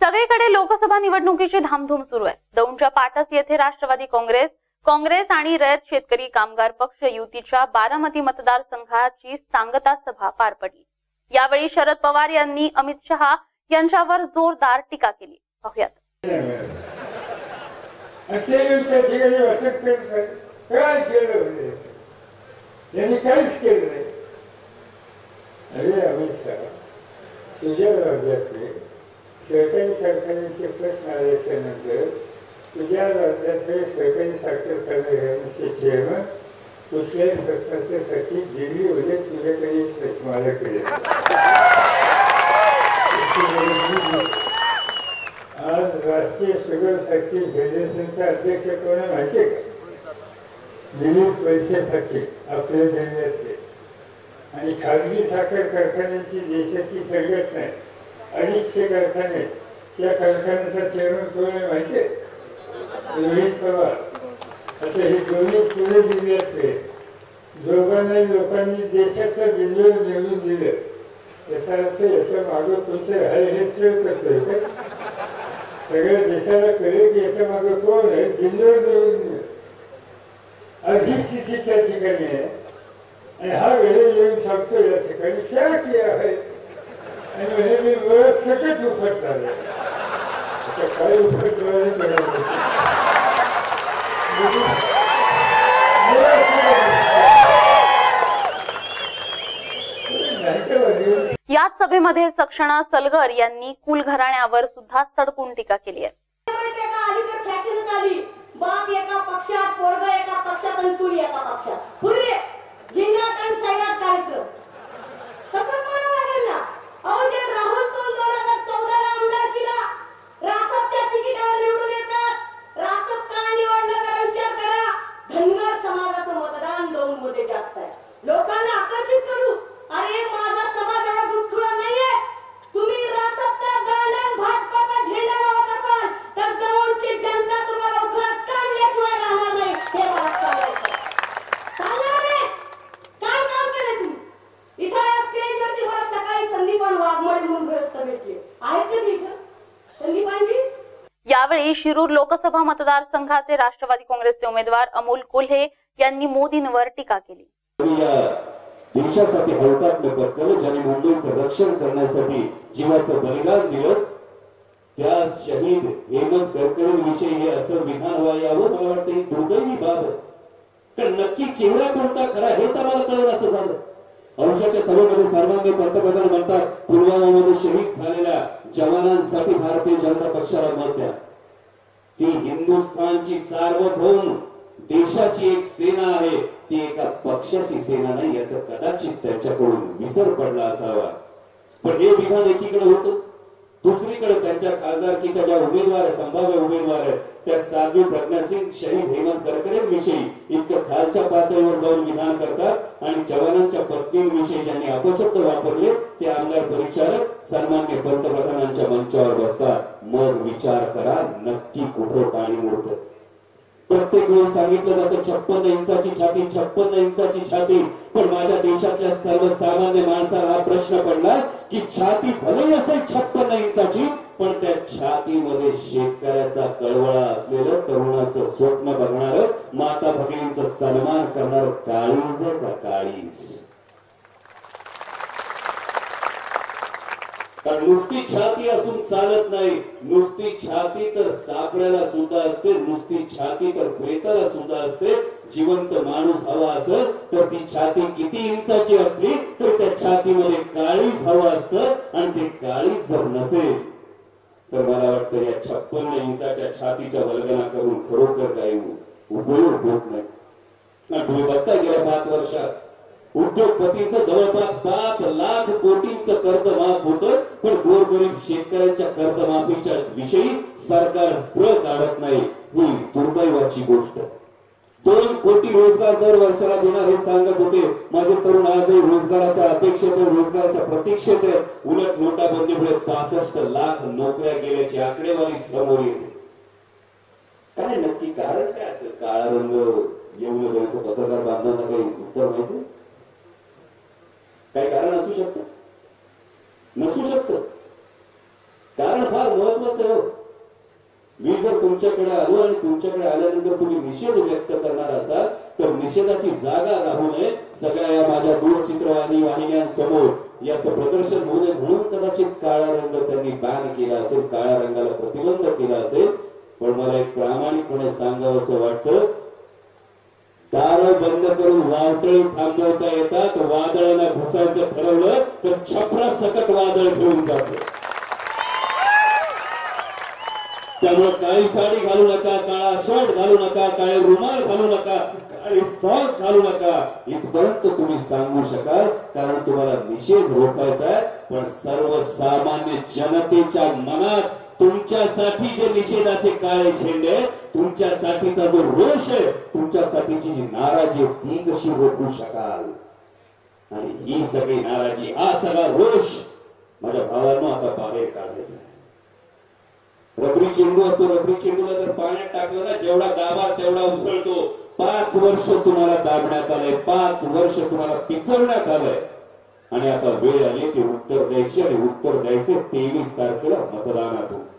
सगळीकडे लोकसभा निवडणुकीची धामधूम सुरू आहे। दौंडच्या पाटस येथे राष्ट्रवादी काँग्रेस आणि रयत शेतकरी कामगार पक्ष युतीच्या बारामती मतदारसंघाची सांगता सभा पार पडली। यावेळी शरद पवार यांनी अमित शहा यांच्यावर जोरदार टीका केली। पाहूयात। सरकारी कारखान्यांचे प्रश्न आल्याच्यानंतर तुझ्या राज्याचे सरकारी साखर कारखान्याचे चेअरमन कुठल्याही प्रश्नासाठी दिल्लीमध्ये तुझ्याकडे मला केले। आज राष्ट्रीय शुगर फॅक्टरी फेडरेशनचा अध्यक्ष कोण आहे माहिती आहे का? दिलीप वळसे पाटील आपल्या जिल्ह्यातले। आणि खाजगी साखर कारखान्यांची देशाची संघटना आहे, 250 कारखाने। त्या कारखान्याचा चेअरमन कोण आहे माहिती आहे? रोहित पवार। आता हे दोन्ही पुणे जिल्ह्यातले दोघांनाही लोकांनी देशाचं बिंदू निवडून दिलं। त्याचा अर्थ याच्या मागं कोणतं आहे हे कसं आहे? सगळ्या देशाला कळेल की याच्या मागं कोण आहे, बिंदू निवडून दिलं। अशी स्थिती त्या ठिकाणी आहे। आणि हा वेळ येऊन सांगतो या ठिकाणी क्या किया है, आणि मी बरंच सकट उपट झालं। आता काय उपट याच सभेमध्ये सक्षणा सलगर यांनी कुल घराण्यावर सुद्धा सडकून टीका केली आहे। बाप एका पक्षात, पोरग एका पक्षात आणि सून एका पक्षात, पूर्वी जिंगात आणि सैराट कार्यक्रम कसं म्हणावं लागेल ना? अहो, जे राहुल 2014 ला आमदार केला, रासपच्या तिकिटावर निवडून येतात। रासप का निवडणं करा, विचार करा। धनगर समाजाचं मतदान दौंडमध्ये जास्त आहे। लोकांना आकर्षित करू, अरे माझा समाज एवढा दुधखुळा नाहीये। तुम्ही रासपचा दांडा भाजपाचा झेंडा लावत असाल तर दौंडची जनता तुम्हाला उखळात काढल्याशिवाय राहणार नाही। हे मला सांगायचं चालणार नाही। काय काम केलं तुम्ही? इथं या स्टेजवरती मला सकाळी संदीपान वाघमारे म्हणून व्यस्त भेटले आहेत का? इथं संदीपानजी। यावेळी शिरूर लोकसभा मतदारसंघाचे राष्ट्रवादी काँग्रेसचे उमेदवार अमोल कोल्हे यांनी मोदींवर टीका केली। देशासाठी हौतात्म्य पत्करलं, ज्यांनी मुंबईचं रक्षण करण्यासाठी जीवाचं बलिदान दिलं, त्या शहीद हेमंत करकरेंविषयी हे असं विधान व्हावं, मला वाटतं ही दुर्दैवी बाब आहे। तर नक्की चेहरा कोणता खरा हेच आम्हाला कळलं असं झालं। औषधाच्या सभेमध्ये सर्वांनी पंतप्रधान म्हणतात पुलवामामध्ये शहीद झालेल्या जवानांसाठी भारतीय जनता पक्षाला मत द्या। ती हिंदुस्थानची सार्वभौम देशाची एक सेना आहे, ती एका पक्षाची सेना नाही, याचं कदाचित त्यांच्याकडून विसर पडला असावा। पण हे विधान एकीकडे होतं, दुसरीकडे त्यांच्या खासदारकीच्या ज्या उमेदवार संभाव्य उमेदवार आहेत त्या साध्वी प्रज्ञा सिंग शहीद हेमंत करकरेंविषयी इतकं खालच्या पातळीवर जाऊन विधान करतात, आणि जवानांच्या पत्नींविषयी ज्यांनी अपशब्द वापरले ते आमदार परिचारक सन्माननीय पंतप्रधानांच्या मंचावर बसतात। मग विचार करा नक्की कुठे पाणी मुरतं। प्रत्येक वेळेस सांगितलं जातं 56 इंचाची छाती, 56 इंचाची छाती, पण माझ्या देशातल्या सर्वसामान्य माणसाला हा प्रश्न पडला की छाती भले असेल 56 इंचाची, पण त्या छातीमध्ये शेतकऱ्याचा कळवळा असलेलं, तरुणाचं स्वप्न बघणार, माता भगिनींचा सन्मान करणार काळीज आहे का? काळीज। कारण नुसती छाती असून चालत नाही, नुसती छाती तर सापड्याला सुद्धा असते, नुसती छाती तर प्रेताला सुद्धा असते। जिवंत माणूस हवा असेल तर ती छाती किती इंचाची असली तर त्या छातीमध्ये काळीज हवं असतं, आणि ते काळीज जर नसेल तर मला वाटतं या 56 इंचाच्या छातीच्या वल्गना करून खरोखर काही उपयोग होत नाही। तुम्ही बघताय गेल्या 5 वर्षात उद्योगपतींचं जवळपास 5 लाख कोटींचं कर्ज माफ होतं, पण गोरगरीब शेतकऱ्यांच्या कर्जमाफीच्या विषयी सरकार प्र काढत नाही। ही दुर्दैवाची गोष्ट। 2 कोटी रोजगार दर वर्षाला देणार हे सांगत होते माझे तरुण, आजही रोजगाराच्या अपेक्षेत, रोजगाराच्या प्रतीक्षेत आहेत। उलट नोटाबंदीमुळे 65 लाख नोकऱ्या गेल्याची आकडेवारी समोर येते। काय नक्की कारण काय असेल? काळा रंग येऊन गेल्याचं पत्रकार बांधवांना काही उत्तर माहिती? काय कारण असू शकतं? नसू शकतं। कारण फार महत्वाचं आहे. मी जर तुमच्याकडे आलो आणि तुमच्याकडे आल्यानंतर तुम्ही निषेध व्यक्त करणार असाल तर निषेधाची जागा राहू नये. सगळ्या या माझ्या दूरचित्रवाणी वाहिन्यांसमोर याचं प्रदर्शन होऊ नये म्हणून कदाचित काळा रंग त्यांनी बॅन केला असेल, काळ्या रंगाला प्रतिबंध केला असेल. पण मला एक प्रामाणिकपणे सांगावं असं वाटतं, दारं बंद करून वावटळी थांबवता येतात. वादळाला घुसायचं ठरवलं तर छपरा सकट वादळ घेऊन जातं. त्यामुळे काळी साडी घालू नका, काळा शर्ट घालू नका, काळे रुमाल घालू नका, काळे सॉक्स घालू नका इथपर्यंत तुम्ही सांगू शकाल. कारण तुम्हाला निषेध रोखायचा आहे. पण सर्वसामान्य जनतेच्या मनात तुमच्यासाठी जे निषेधाचे काळे झेंडे, तुमच्यासाठीचा जो रोष आहे, तुमच्यासाठीची जी नाराजी आहे ती कशी रोखू शकाल. आणि ही सगळी नाराजी, हा सगळा रोष माझ्या भावांनो आता बाहेर काढायचा आहे. रबरी चेंडू असतो, रबरी चेंडूला जर पाण्यात टाकलं ना जेवढा दाबा तेवढा उसळतो. 5 वर्ष तुम्हाला दाबण्यात आलंय, 5 वर्ष तुम्हाला पिचवण्यात आलंय. आणि आता वेळ आली ती उत्तर द्यायची आणि उत्तर द्यायचे 23 तारखेला मतदानातून.